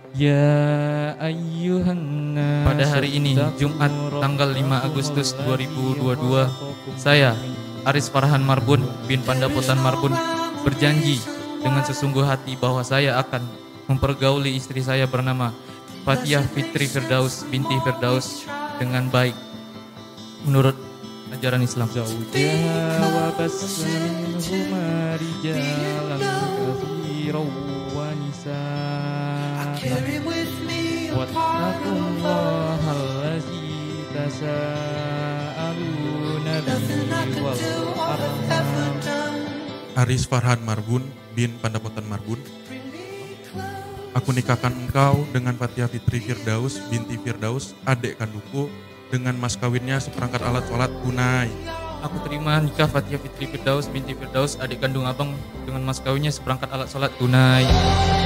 Ya ayyuhan nas. Pada hari ini, Jumat tanggal 5 Agustus 2022, saya, Aris Farhan Marbun bin Pandapotan Marbun, berjanji dengan sesungguh hati bahwa saya akan mempergauli istri saya bernama Fathiyah Fitri Firdaus binti Firdaus dengan baik menurut ajaran Islam. Zawjaha wa bassa minhuma rijalan katsiran wa nisaa. Wattaqullaha allazi tasaaluna bihi wal arham. Aris Farhan Marbun bin Pandapotan Marbun, aku nikahkan engkau dengan Fathiyah Fitri Firdaus binti Firdaus, adik kandungku, dengan mas kawinnya seperangkat alat sholat tunai. Aku terima nikah Fathiyah Fitri Firdaus binti Firdaus, adik kandung abang, dengan mas kawinnya seperangkat alat sholat tunai.